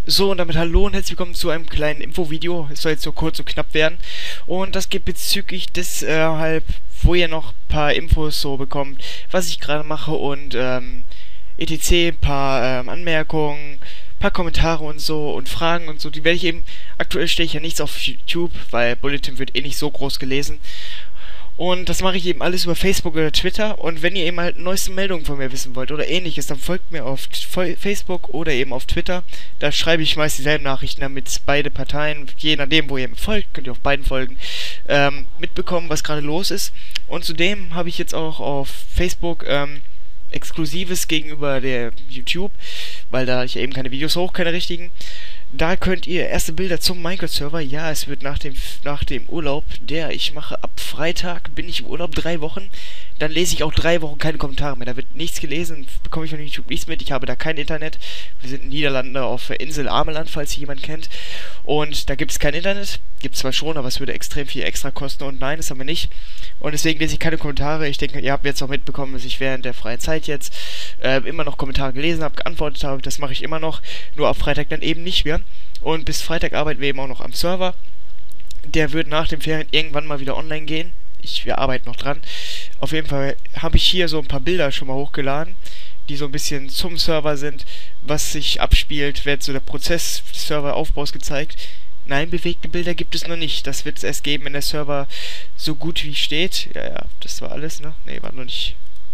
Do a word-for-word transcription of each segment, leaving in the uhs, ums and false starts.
So, und damit hallo und herzlich willkommen zu einem kleinen Infovideo. Es soll jetzt so kurz und knapp werden. Und das geht bezüglich des, äh, halt, wo ihr noch ein paar Infos so bekommt, was ich gerade mache und, ähm, et cetera, ein paar, ähm, Anmerkungen, paar Kommentare und so und Fragen und so. Die werde ich eben, aktuell stelle ich ja nichts auf YouTube, weil Bulletin wird eh nicht so groß gelesen. Und das mache ich eben alles über Facebook oder Twitter. Und wenn ihr eben halt neueste Meldungen von mir wissen wollt oder ähnliches, dann folgt mir auf Facebook oder eben auf Twitter. Da schreibe ich meist dieselben Nachrichten, damit beide Parteien, je nachdem, wo ihr mir folgt, könnt ihr auf beiden folgen, ähm, mitbekommen, was gerade los ist. Und zudem habe ich jetzt auch auf Facebook ähm, Exklusives gegenüber der YouTube, weil da ich eben keine Videos hoch, keine richtigen. Da könnt ihr erste Bilder zum Minecraft-Server. Ja, es wird nach dem nach dem Urlaub, der ich mache ab Freitag, bin ich im Urlaub drei Wochen. Dann lese ich auch drei Wochen keine Kommentare mehr. Da wird nichts gelesen, bekomme ich von YouTube nichts mit. Ich habe da kein Internet. Wir sind in Niederlande auf der Insel Ameland, falls ihr jemand kennt. Und da gibt es kein Internet. Gibt es zwar schon, aber es würde extrem viel extra kosten. Und nein, das haben wir nicht. Und deswegen lese ich keine Kommentare. Ich denke, ihr habt jetzt auch mitbekommen, dass ich während der freien Zeit jetzt äh, immer noch Kommentare gelesen habe, geantwortet habe. Das mache ich immer noch. Nur ab Freitag dann eben nicht mehr. Und bis Freitag arbeiten wir eben auch noch am Server. Der wird nach den Ferien irgendwann mal wieder online gehen. Ich, wir arbeiten noch dran. Auf jeden Fall habe ich hier so ein paar Bilder schon mal hochgeladen, die so ein bisschen zum Server sind, was sich abspielt, wird so der Prozess des Serveraufbaus gezeigt. Nein, bewegte Bilder gibt es noch nicht. Das wird es erst geben, wenn der Server so gut wie steht. Ja, ja, das war alles, ne? Ne, war noch nicht.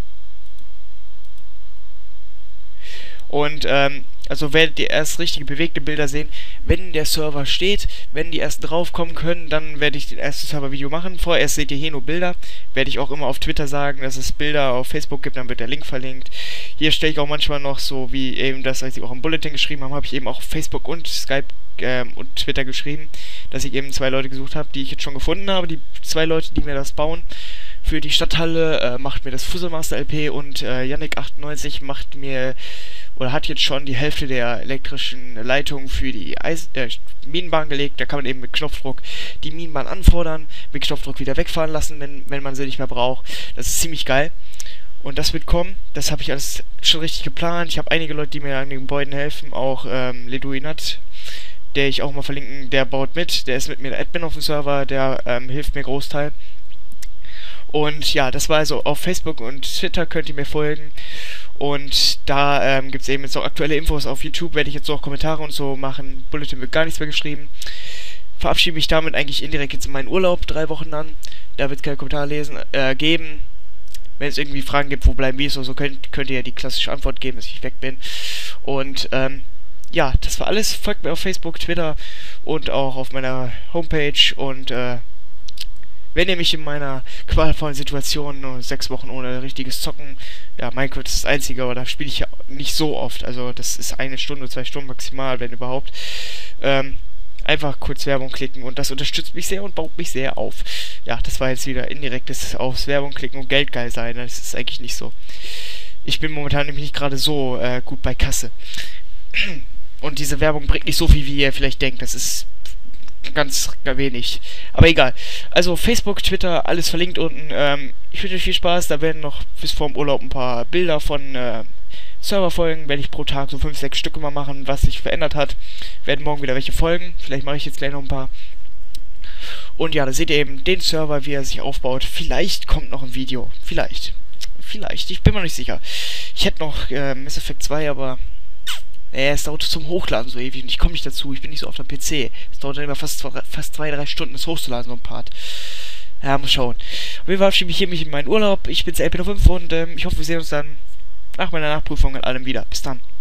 Und, ähm, also werdet ihr erst richtige bewegte Bilder sehen, wenn der Server steht. Wenn die erst draufkommen können, dann werde ich das erste Server-Video machen. Vorerst seht ihr hier nur Bilder. Werde ich auch immer auf Twitter sagen, dass es Bilder auf Facebook gibt, dann wird der Link verlinkt. Hier stelle ich auch manchmal noch so, wie eben das, als ich auch im Bulletin geschrieben habe, habe ich eben auch auf Facebook und Skype ähm, und Twitter geschrieben, dass ich eben zwei Leute gesucht habe, die ich jetzt schon gefunden habe. Die zwei Leute, die mir das bauen. Für die Stadthalle äh, macht mir das Fusselmaster L P und äh, Yannick achtundneunzig macht mir oder hat jetzt schon die Hälfte der elektrischen Leitung für die Eis äh, Minenbahn gelegt. Da kann man eben mit Knopfdruck die Minenbahn anfordern, mit Knopfdruck wieder wegfahren lassen, wenn, wenn man sie nicht mehr braucht. Das ist ziemlich geil. Und das wird kommen. Das habe ich alles schon richtig geplant. Ich habe einige Leute, die mir an den Gebäuden helfen. Auch ähm, Leduinat, der ich auch mal verlinken, der baut mit. Der ist mit mir der Admin auf dem Server, der ähm, hilft mir Großteil. Und ja, das war also auf Facebook und Twitter könnt ihr mir folgen. Und da ähm, gibt es eben jetzt auch aktuelle Infos. Auf YouTube werde ich jetzt auch Kommentare und so machen. Bulletin wird gar nichts mehr geschrieben. Verabschiede mich damit eigentlich indirekt jetzt in meinen Urlaub, drei Wochen dann. Da wird es keine Kommentare lesen, äh, geben. Wenn es irgendwie Fragen gibt, wo bleiben wir so, so könnt, könnt ihr ja die klassische Antwort geben, dass ich weg bin. Und ähm, ja, das war alles. Folgt mir auf Facebook, Twitter und auch auf meiner Homepage. Und äh, wenn ihr mich in meiner qualvollen Situation, nur sechs Wochen ohne richtiges Zocken, ja, Minecraft ist das einzige, aber da spiele ich ja nicht so oft, also das ist eine Stunde, zwei Stunden maximal, wenn überhaupt, ähm, einfach kurz Werbung klicken und das unterstützt mich sehr und baut mich sehr auf. Ja, das war jetzt wieder indirektes aufs Werbung klicken und Geld geil sein, das ist eigentlich nicht so. Ich bin momentan nämlich nicht gerade so äh, gut bei Kasse. Und diese Werbung bringt nicht so viel, wie ihr vielleicht denkt, das ist ganz wenig. Aber egal. Also Facebook, Twitter, alles verlinkt unten. Ähm, ich wünsche euch viel Spaß. Da werden noch bis vorm Urlaub ein paar Bilder von äh, Serverfolgen. Werde ich pro Tag so fünf, sechs Stücke mal machen, was sich verändert hat. Werden morgen wieder welche folgen. Vielleicht mache ich jetzt gleich noch ein paar. Und ja, da seht ihr eben den Server, wie er sich aufbaut. Vielleicht kommt noch ein Video. Vielleicht. Vielleicht. Ich bin mir nicht sicher. Ich hätte noch äh, Mass Effect zwei, aber Ja, es dauert zum Hochladen so ewig und ich komme nicht dazu, ich bin nicht so oft am P C. Es dauert dann immer fast, fast zwei, drei Stunden, das hochzuladen, so ein Part. Ja, mal schauen. Auf jeden Fall verabschiede ich mich hier mich in meinen Urlaub. Ich bin's L P null fünf und ähm, ich hoffe, wir sehen uns dann nach meiner Nachprüfung in allem wieder. Bis dann.